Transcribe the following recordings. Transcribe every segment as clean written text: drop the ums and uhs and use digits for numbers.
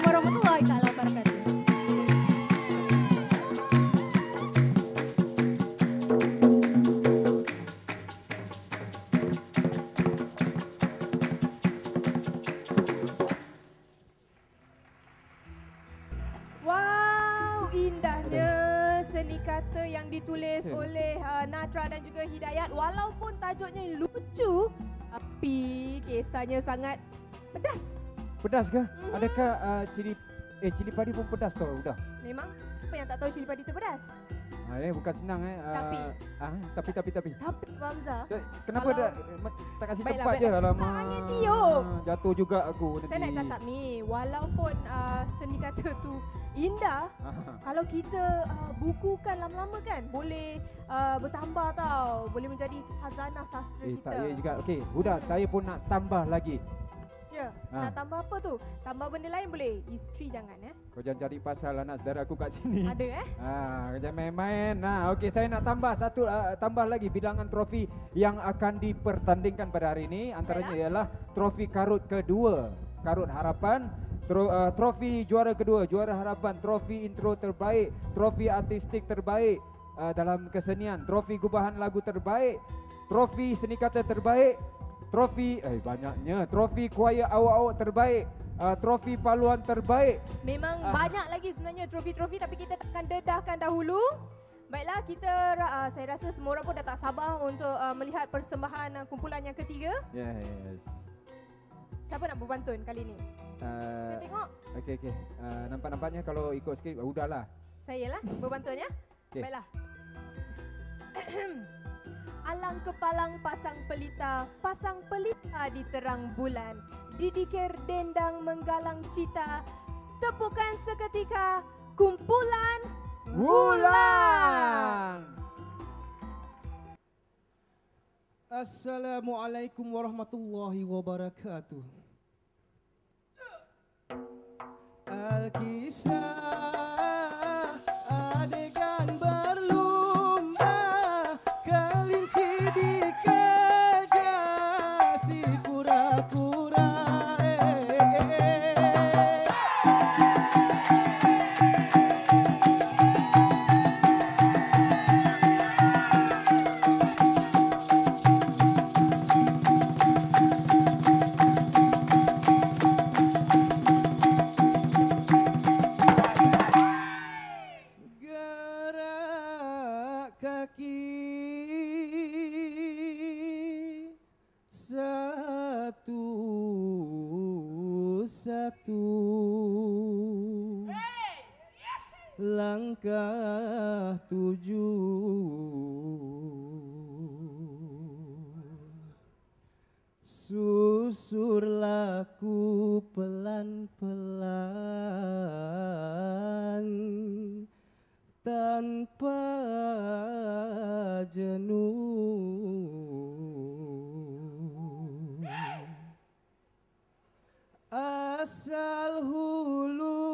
warahmatullahi taala wabarakatuh. Wow, indahnya seni kata yang ditulis oleh Nadra dan juga Hidayat. Walaupun tajuknya lucu, tapi kisahnya sangat pedas. Pedas ke? Adakah cili padi pun pedas tau udah? Memang, siapa yang tak tahu cili padi itu pedas? Bukan senang Tapi. Tapi. Tapi Hamzah, Kenapa Kalau- tak kasih Baiklah, tempat je baiklah. alamak. Tak angin tiup. Jatuh juga aku nanti. saya nak cakap ni, walaupun seni kata tu indah, kalau kita bukukan lama-lama kan, boleh bertambah tau. Boleh menjadi khazanah sastra kita. Tak ya juga. Okey, Huda, saya pun nak tambah lagi. Ya, nak tambah apa tu? Tambah benda lain boleh. Isteri jangan Kau jangan cari pasal anak saudara aku kat sini. Ada Kau jangan main-main. Okey, saya nak tambah satu tambah lagi bilangan trofi yang akan dipertandingkan pada hari ini. Antaranya ialah trofi karut kedua, Karut Harapan, trofi juara kedua, Juara Harapan, trofi intro terbaik, trofi artistik terbaik dalam kesenian, trofi gubahan lagu terbaik, trofi seni kata terbaik, trofi banyaknya, trofi choir awak-awak terbaik, trofi paluan terbaik. Memang banyak lagi sebenarnya trofi-trofi, tapi kita akan dedahkan dahulu. Baiklah, kita saya rasa semua orang pun dah tak sabar untuk melihat persembahan kumpulan yang ketiga. Yes. Siapa nak berpantun kali ni? Kita tengok. Okey. Nampak-nampaknya kalau ikut skrip udahlah. Saya lah berpantun ya. Okay. Baiklah. Alang kepalang pasang pelita di terang bulan. Didikir dendang menggalang cita, tepukan seketika kumpulan Wulan. Assalamualaikum warahmatullahi wabarakatuh. Alkisah adegan berlumba, kelinci dikejar si kura-kura. Satu langkah tuju, susur laku pelan-pelan tanpa jenuh. Asal hulu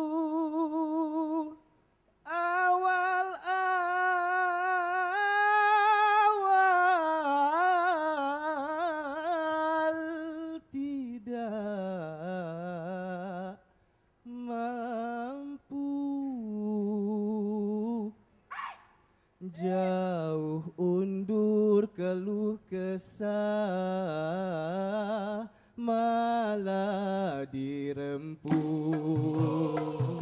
awal tidak mampu, jauh undur keluh kesah malah dirempuh.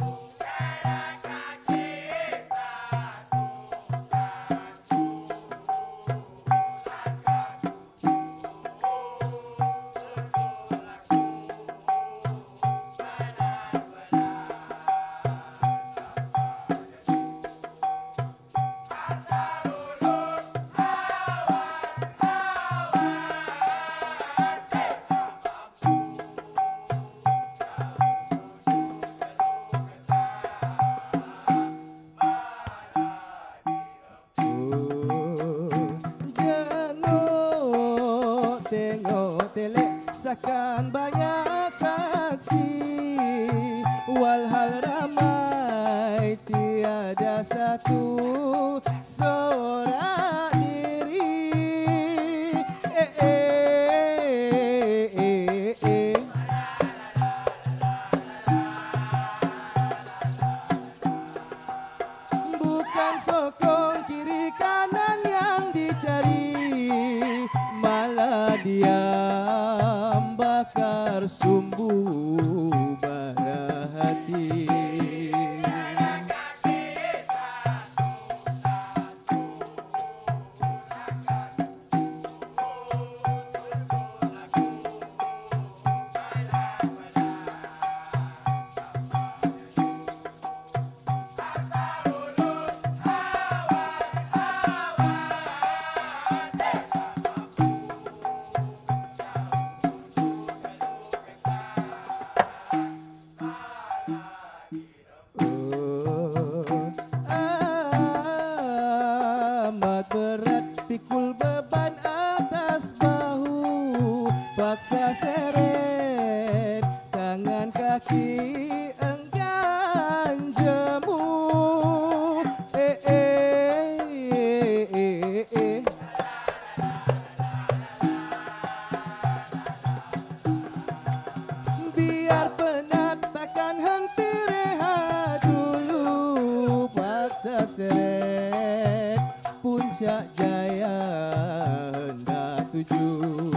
Sakan banyak saksi, walhal ramai tiada satu sorak diri. sokong kiri kanan yang dicari, malah diam bakar sumbu bara hati. Pikul beban atas bahu, paksa seret tangan kaki enggan jemu. Biar penat takkan henti rehat dulu, paksa seret puncak jaya hendak tuju.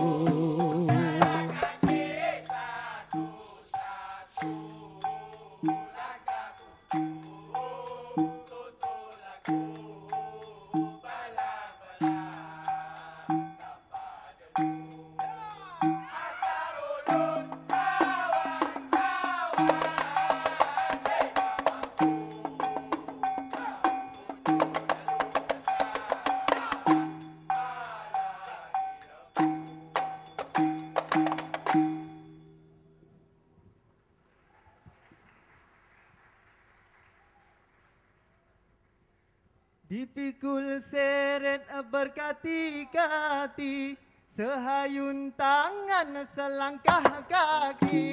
Dipikul seret berkati-kati, sehayun tangan selangkah kaki.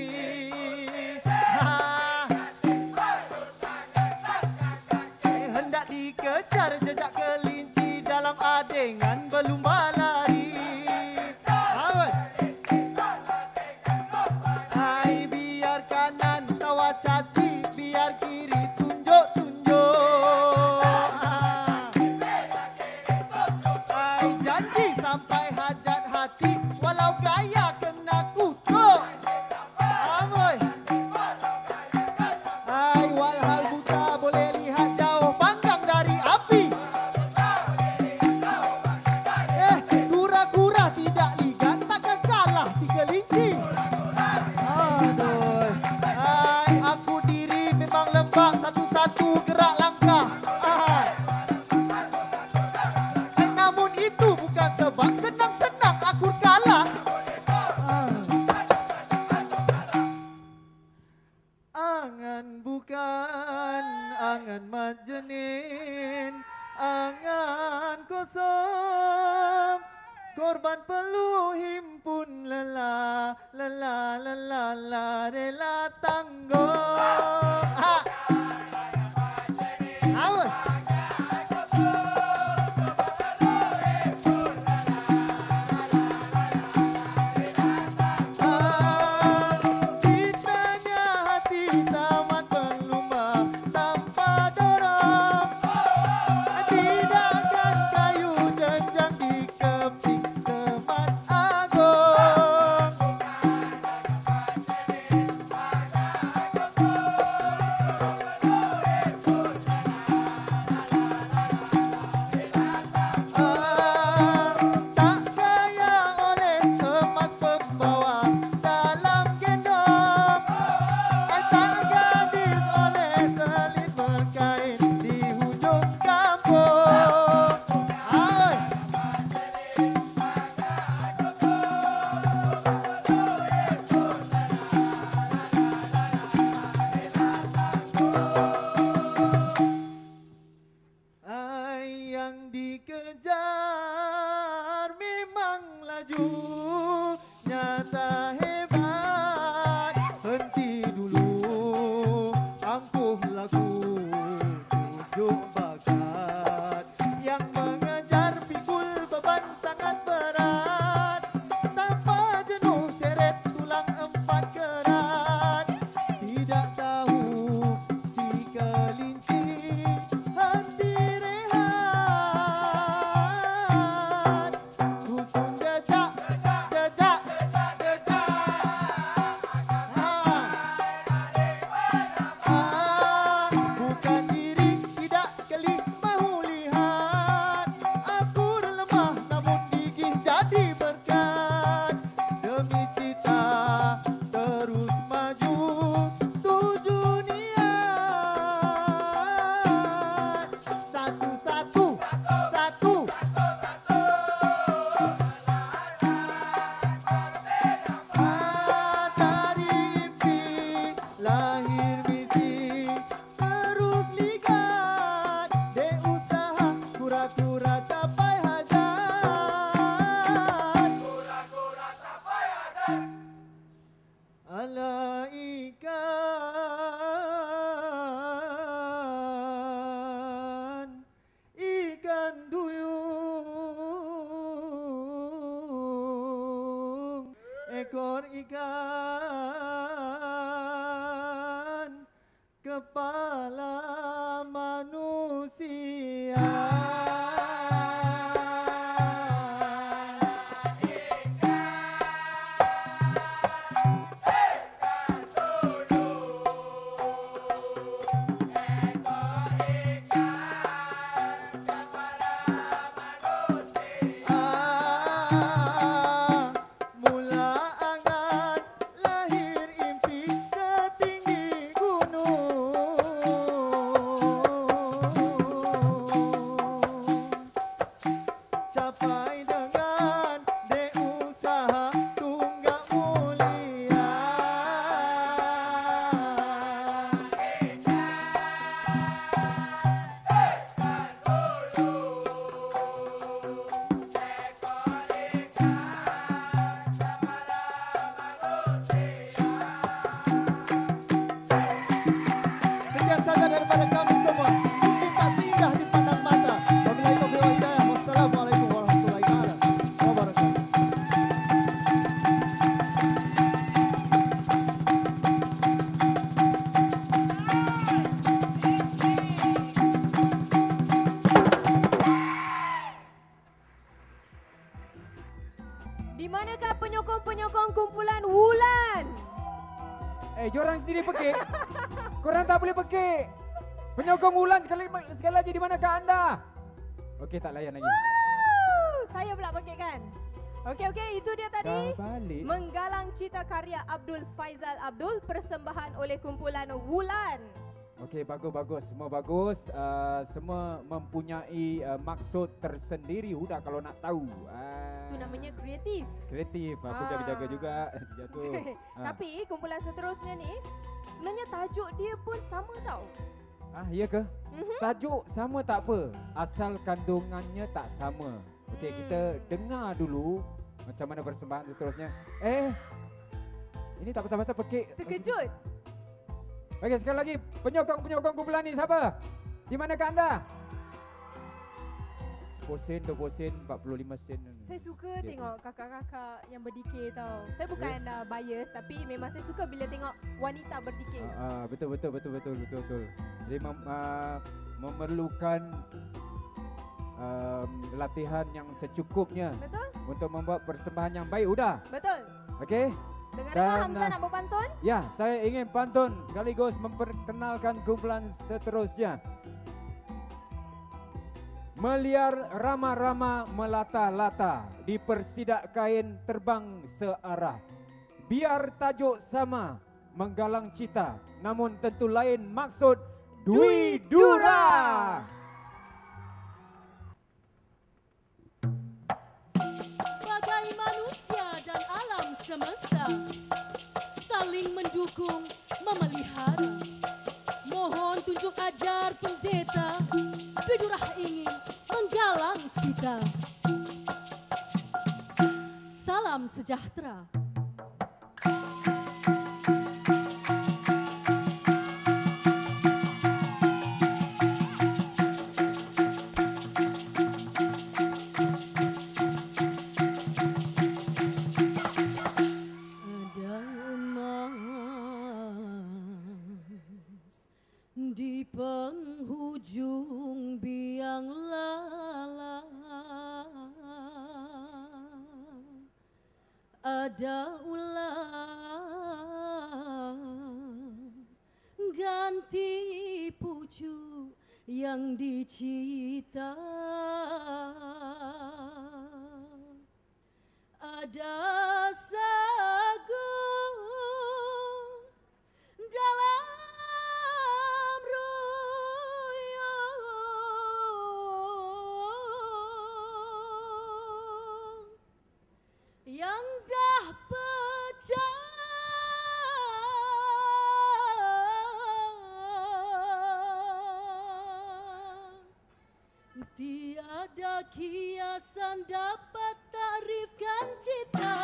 Hendak dikejar jejak kelinci dalam adengan berlumba lari. Hai, biar kanan tawa caci, biar kiri tunjuk-tunjuk. Sampai hajat hati, walau gaya kena kutuk. Amoy. Hai, walhal buta boleh lihat jauh panggang dari api. Kura-kura tidak ligat takkan kalah si kelinci. Aduh. Hai, aku diri memang lembab, satu-satu gerak langkah. Sebab senang-senang aku kalah. Angan bukan angan majenin, angan kosong. Korban peluh himpun lelah, lelah, lelah, lelah, rela tanggung. Awas. seekor ikan kepala manusia. Di manakah penyokong-penyokong kumpulan Wulan? Jorang sendiri pekik. Korang tak boleh pekik. Penyokong Wulan sekali lagi di manakah anda? Okey, tak layan lagi. Saya pula pekik kan? Okey, itu dia tadi. Menggalang Cita Karya Abdul Faizal Abdul, persembahan oleh kumpulan Wulan. Okey, bagus. Semua bagus. Semua mempunyai maksud tersendiri. Udah kalau nak tahu. Itu namanya kreatif. Kreatif. Aku jaga-jaga juga. Jatuh. Tapi kumpulan seterusnya ni, sebenarnya tajuk dia pun sama tau. Iya ke? Tajuk sama tak apa. Asal kandungannya tak sama. Okey, kita dengar dulu macam mana persembahan seterusnya. Ini tak pasal-pasal pekik. Terkejut. Okey, sekali lagi penyokong kumpulan ni siapa? Di manakah anda? 10 sen, 20 sen, 45 sen. Saya suka tengok kakak-kakak yang berdikir tau. Saya bukan bias, tapi memang saya suka bila tengok wanita berdikir. Betul. Jadi memerlukan latihan yang secukupnya. Betul? Untuk membuat persembahan yang baik. Udah? Betul. Okey. Dengar-dengar Hamzah nak berpantun? Ya, saya ingin pantun sekaligus memperkenalkan kumpulan seterusnya. Meliar rama-rama melata-lata, di persidak kain terbang searah. Biar tajuk sama, menggalang cita, namun tentu lain maksud Dwi Dura. Bagai manusia dan alam semesta saling mendukung, memelihara. Mohon tunjuk ajar pendeta, Dwi Dura ingin menggalang cita. Salam sejahtera. Di penghujung biang lala ada ulang ganti pucuk yang dicita. Ada sagu dalam yang dah pecah. Tiada kiasan dapat tarifkan cita.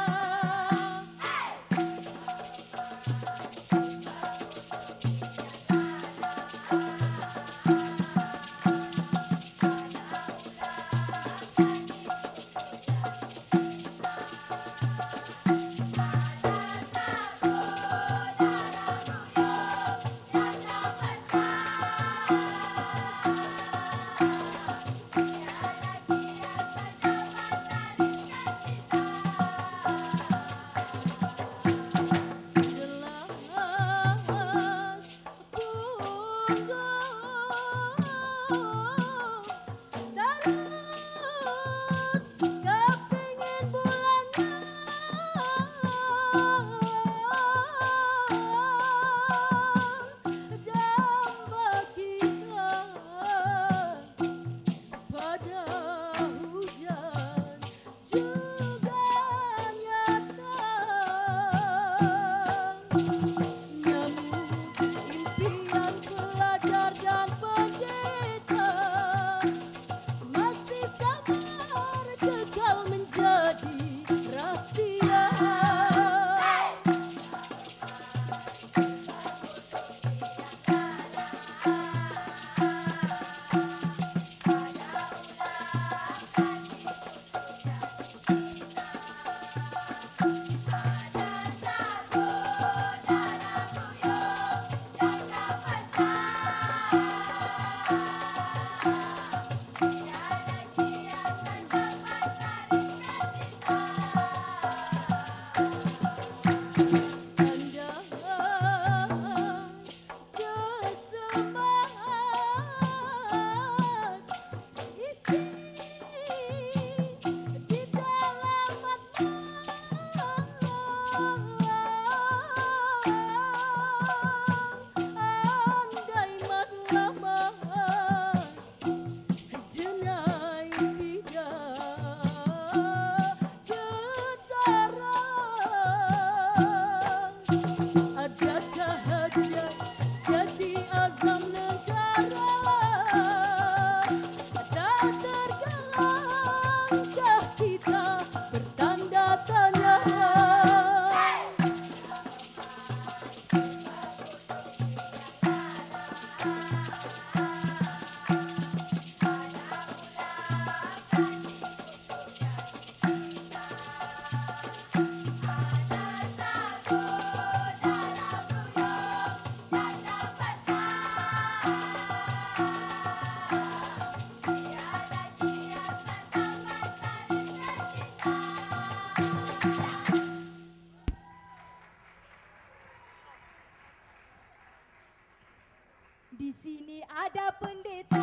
Di sini ada pendeta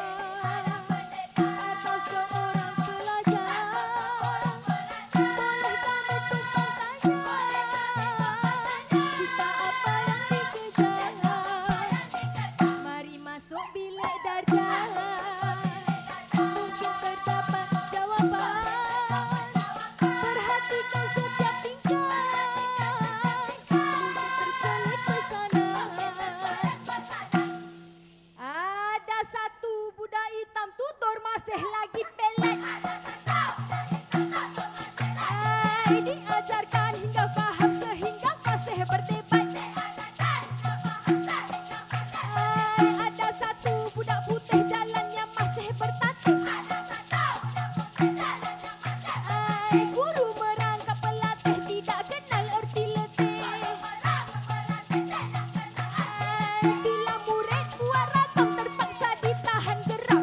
atau seorang pelajar. Boleh kami tumpang tanya cita apa yang dikejar. Mari masuk bilik darjah. Mungkin terdapat jawapan. Perhatikan setiap tingkah. Mungkin terselip pesanan. Ada satu budak hitam tutur masih lagi pelet. Diajarkan hingga faham sehingga fasih berdebat. Ada satu budak putih jalannya masih bertatih. Guru merangkap pelatih tidak kenal erti letih. Bila murid buat rakam terpaksa ditahan geram.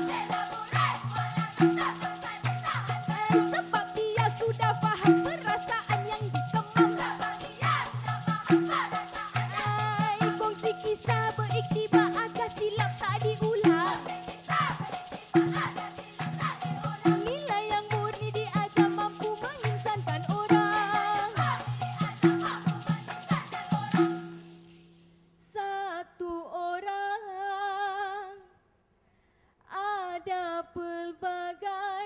Sebab dia sudah faham perasaan yang dikemang. Kongsi kisah beriktibar agar silap tak diulang. Nilai yang murni diajar mampu menginsankan orang. Satu orang ada pelbagai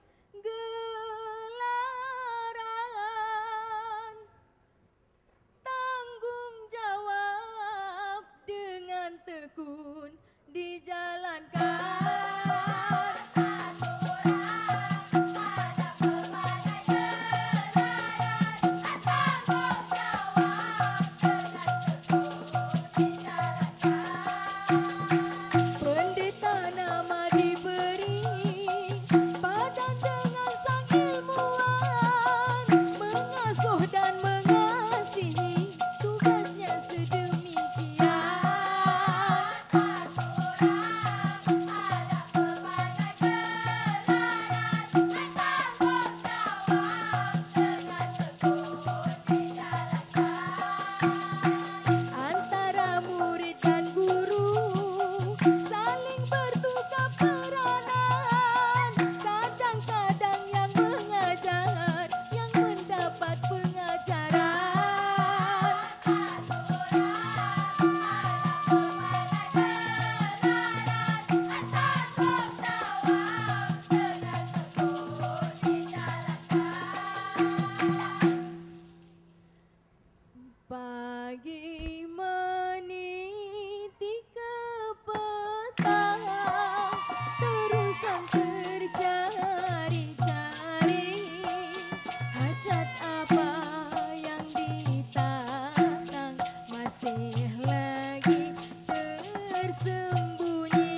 gelaran. Tanggung jawab dengan tekun dijalankan. Pendeta nama diberi, badan dengan sang ilmuwan, mengasuh dan mengasihi, tugasnya sedemikian. Antara murid dan guru saling bertukar peranan. Kadang-kadang yang mengajar, yang mendapat pengajaran. Pagi meniti ke petang, terusan tercari-cari hajat apa yang ditatang masih lagi tersembunyi.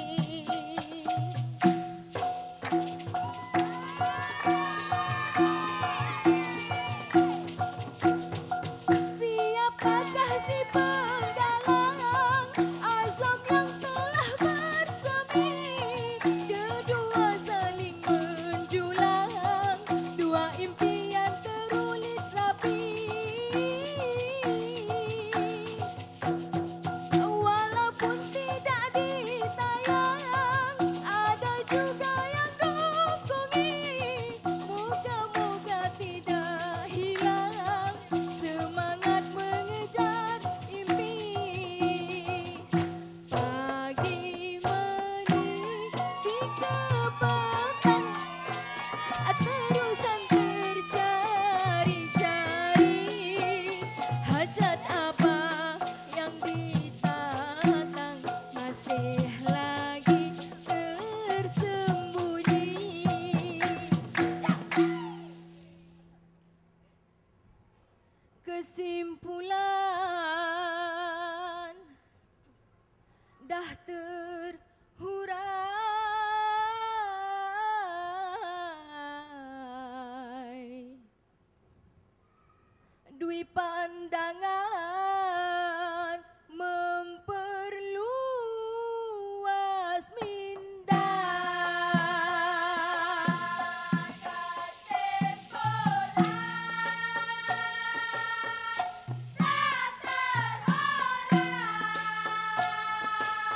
Siapakah si penggalang azam yang telah bersemi? Kedua saling menjulang, dua impian terulit rapi. Walaupun tidak ditayang, ada juga yang dukungi. Moga-moga tidak hilang semangat mengejar impi. Pagi meniti ke petang, terusan tercari-cari hajat apa yang ditatang masih lagi tersembunyi. Kesimpulan dah terhurai. Dui pandangan memperluas minda. Kesimpulan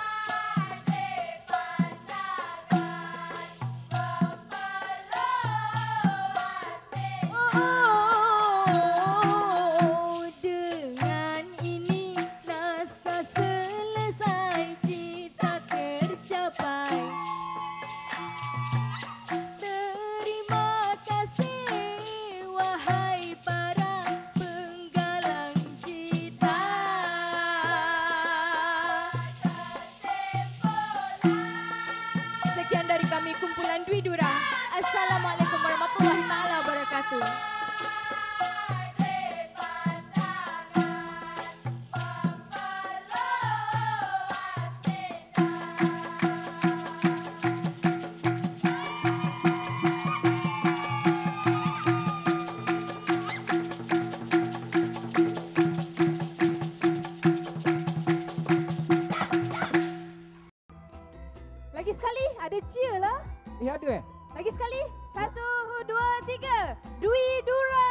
satu. Lagi sekali, ada cheer lah. Ada eh? Lagi sekali. 1, 2, 3. Dwi Dura.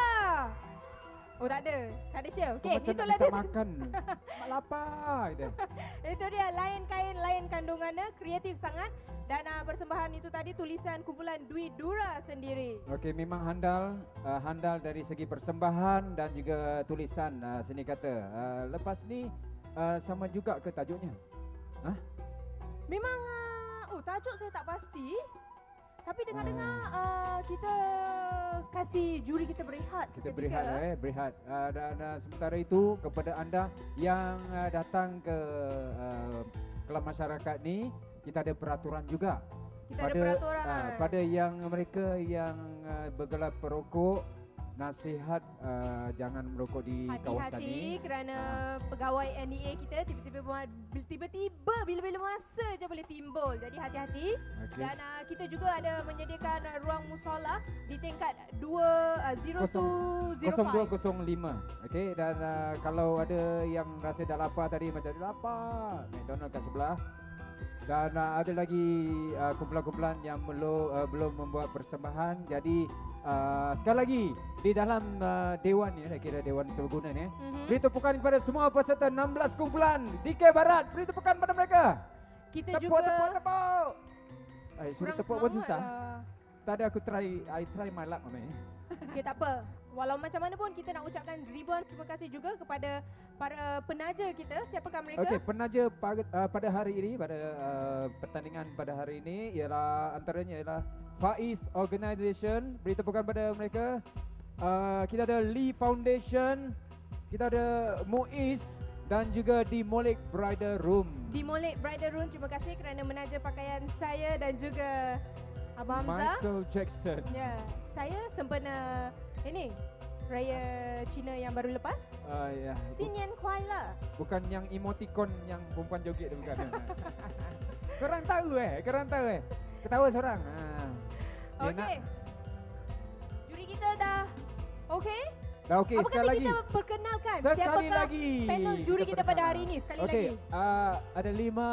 Oh tak ada. Tak ada cheer. Okey, Macam itulah nak minta dia. makan. Mak lapar. Gitu. Itu dia lain kain, lain kandungannya. Kreatif sangat. Dan persembahan itu tadi tulisan kumpulan Dwi Dura sendiri. Okey, memang handal dari segi persembahan dan juga tulisan seni kata. Lepas ni sama juga ke tajuknya? Memang tajuk saya tak pasti. Tapi dengar-dengar kita kasih juri kita berehat Kita seketika. berehat. Dan sementara itu kepada anda yang datang ke kelab masyarakat ni, kita ada peraturan juga. Kita ada peraturan. Pada yang mereka yang bergelap perokok, nasihat jangan merokok di kawasan Hati-hati ni. kerana pegawai NEA kita tiba-tiba bila-bila masa je boleh timbul. Jadi hati-hati. Okey. Dan kita juga ada menyediakan ruang musola di tingkat 0205. 0205. Okey, dan kalau ada yang rasa dah lapar tadi macam lapar, McDonald kat sebelah. Dan ada lagi kumpulan-kumpulan yang belum membuat persembahan. Jadi sekali lagi di dalam dewan ni, kira dewan serbaguna ni, beri tepukan kepada semua peserta 16 kumpulan DK Barat. Beri tepukan pada mereka. Kita Tepuk, juga tepuk. Suruh kurang tepuk pun semangat susah. lah. Tadi aku try my luck mami. Okay, tak apa. Walau macam mana pun kita nak ucapkan ribuan terima kasih juga kepada para penaja kita, siapakah mereka? Okey, penaja pada hari ini, pada pertandingan pada hari ini ialah antaranya ialah Faiz Organisation. Beri tepukan pada mereka. Kita ada Lee Foundation, kita ada Muiz dan juga di Molek Bridal Room. Di Molek Bridal Room, terima kasih kerana menaja pakaian saya dan juga Abang Hamzah. Michael Jackson. Ya, saya sempena ini Raya Cina yang baru lepas. Ya. Sinian Kuai lah. Bukan yang emoticon yang perempuan joget tu bukan. Korang tahu Ketawa seorang. Dia Okey. Juri kita dah okey? Dah okey, Apa sekali kata lagi. kita perkenalkan Sekali siapakah lagi panel juri kita pada perkenalkan. hari ini sekali Okey, lagi. ada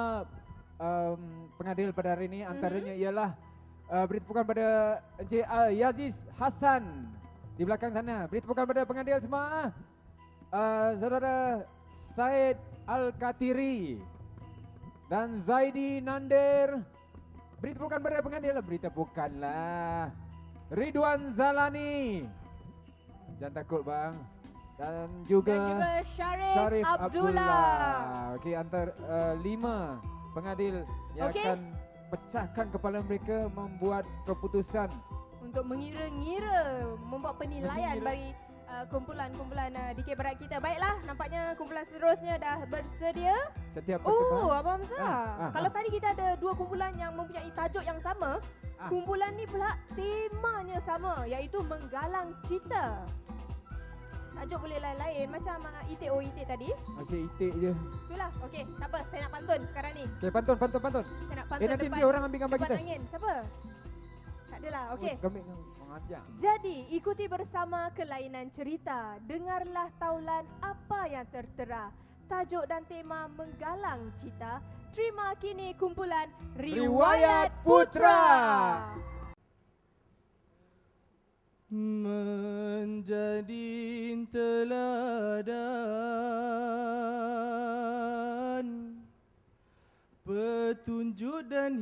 5 pengadil pada hari ini. Antaranya ialah beri tepukan pada Encik Yaziz Hassan di belakang sana. Beri tepukan pada pengadil semua. Saudara Said Al-Katiri dan Zaidi Nander. Beri tepukan pada pengadil. Beri tepukanlah. Ridwan Zalani. Jangan takut bang. Dan juga Syarif Abdullah. Okey, antara 5 pengadil yang Okey. akan pecahkan kepala mereka membuat keputusan. Untuk mengira-ngira, membuat penilaian Mengira. bagi kumpulan-kumpulan DK Barat kita. Baiklah, nampaknya kumpulan seterusnya dah bersedia. Setiap Oh, persembahan. Abang Hamzah. Kalau tadi kita ada 2 kumpulan yang mempunyai tajuk yang sama, kumpulan ni pula temanya sama, iaitu menggalang cita. Tajuk boleh lain-lain macam itik tadi. Masih itik je. Itulah. Okey, tak apa. Saya nak pantun sekarang ni. Okey, pantun. Saya nak pantun Nanti depan, dia orang ambil gambar depan kita. angin. Siapa? Tak adalah. Okey. Kami mengajar. Jadi, ikuti bersama kelainan cerita. Dengarlah taulan apa yang tertera. Tajuk dan tema menggalang cita. Terima kini kumpulan Riwayat Putra. Menjadi teladan, petunjuk dan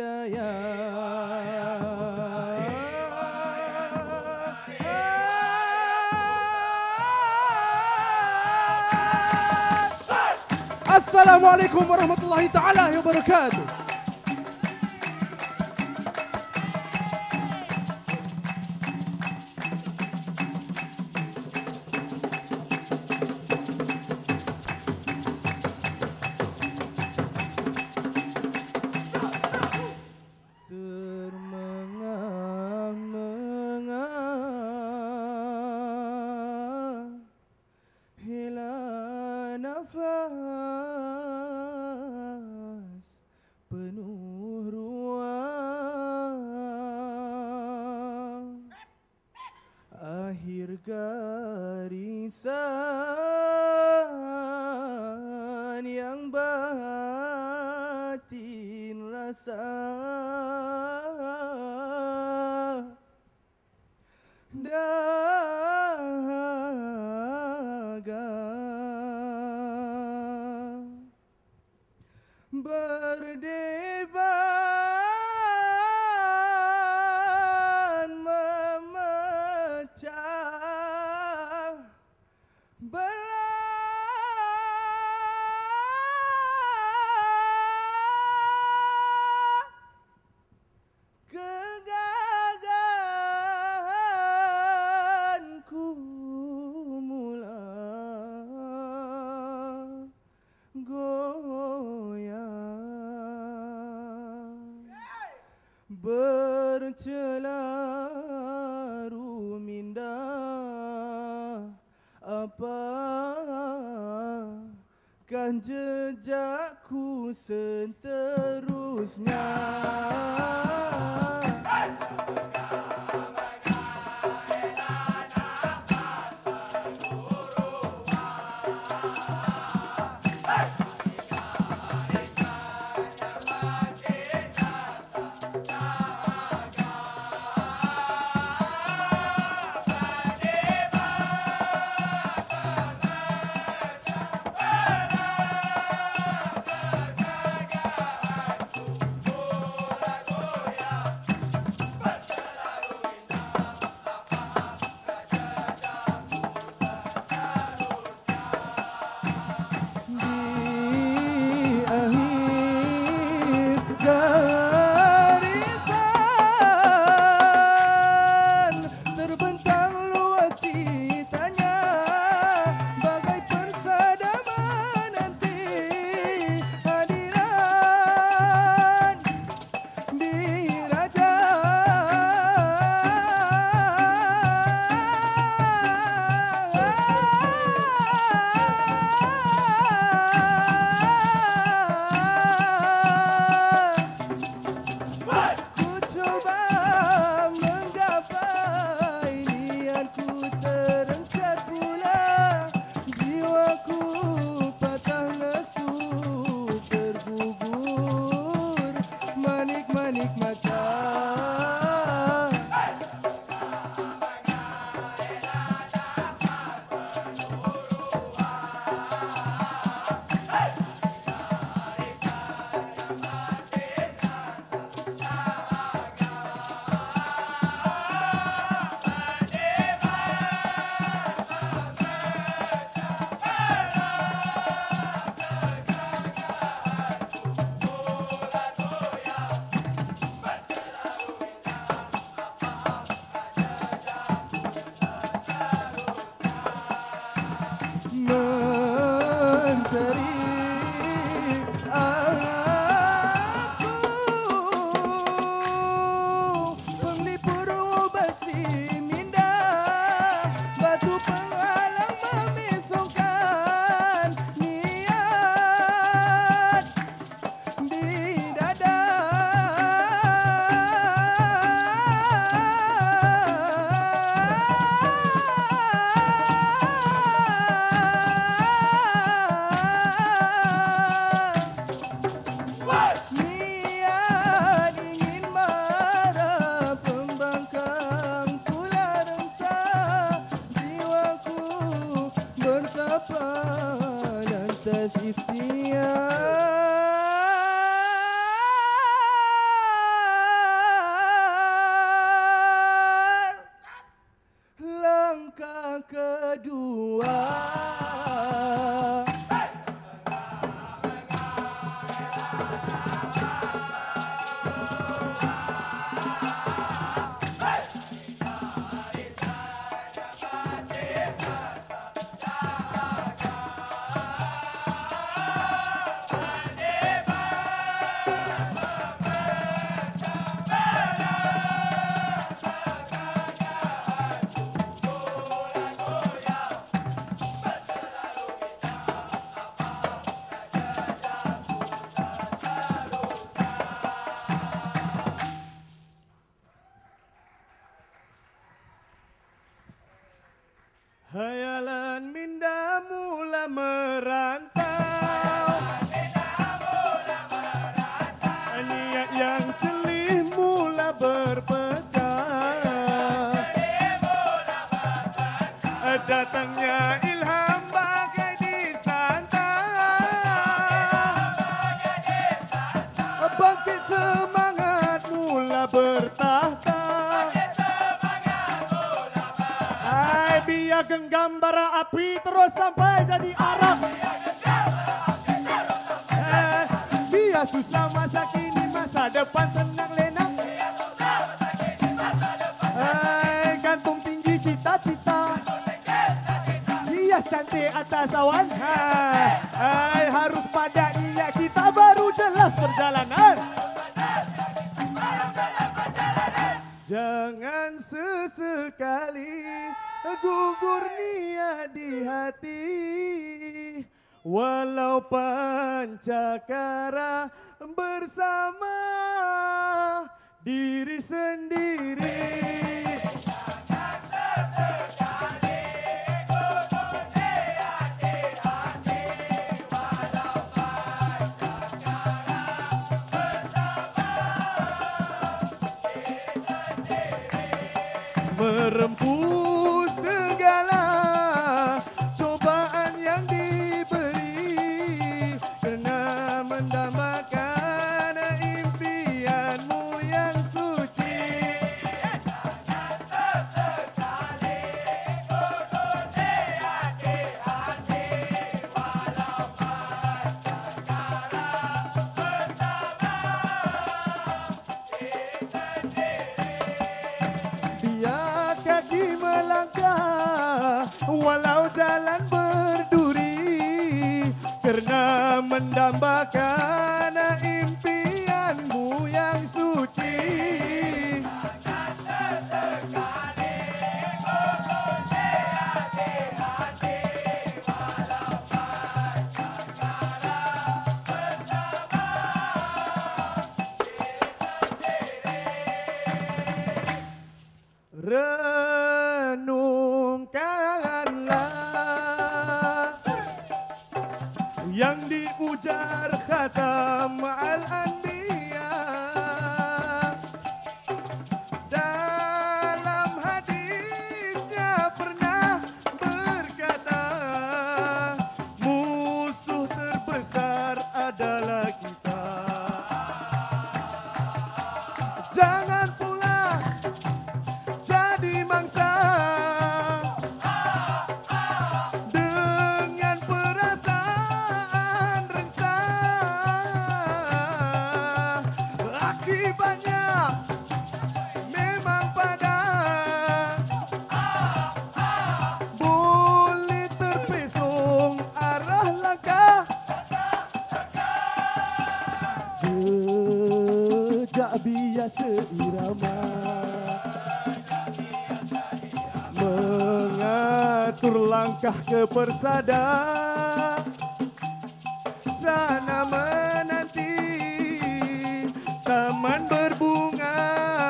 hidayah. Assalamualaikum warahmatullahi taala wabarakatuh. rasa dahaga berdeban memecah belah kegagalanku mula goyang bercelaru minda apakah jejakku seterusnya. genggam bara api terus sampai jadi Arab. Dia susah masa kini, masa depan senang lena. Gantung tinggi cita-cita, hias cantik atas awan. Harus pada dia kita baru jelas perjalanan. Jangan sesekali gugur niat di hati, walau pancakara bersama diri sendiri. Merempuh segala cobaan yang diberi, karena mendambakan impianmu yang suci. Biar kaki melangkah walau jalan berduri, karena mendambakan impianmu yang suci. Renungkanlah yang diujar khatam al-anbiya. Dalam hadisnya pernah berkata, musuh terbesar adalah kita. Jangan pula jadi mangsa dengan perasaan rengsa. Akibatnya memang padat, boleh terpesong arah langkah. Jejak biasa irama mengatur langkah ke persada, sana menanti taman berbunga,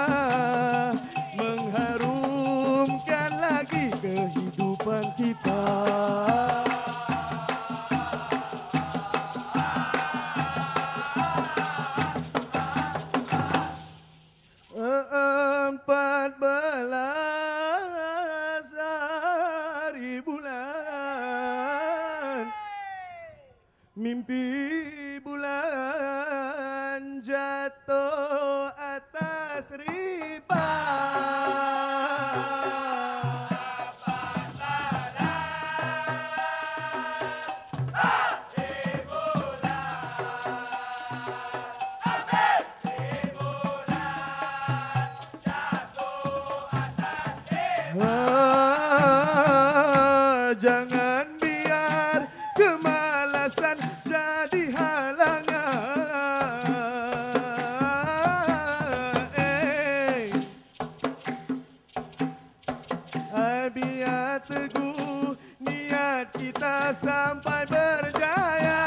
mengharumkan lagi kehidupan kita. Empat belas hari bulan, mimpi bulan jatuh atas riba. Jangan biar kemalasan jadi halangan. Biar teguh niat kita sampai berjaya.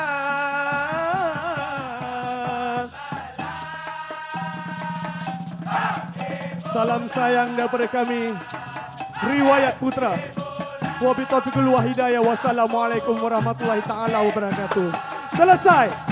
Salam sayang daripada kami, Riwayat Putra. Wabillahi taufiq wal hidayah. Wassalamualaikum warahmatullahi taala wabarakatuh. Selesai.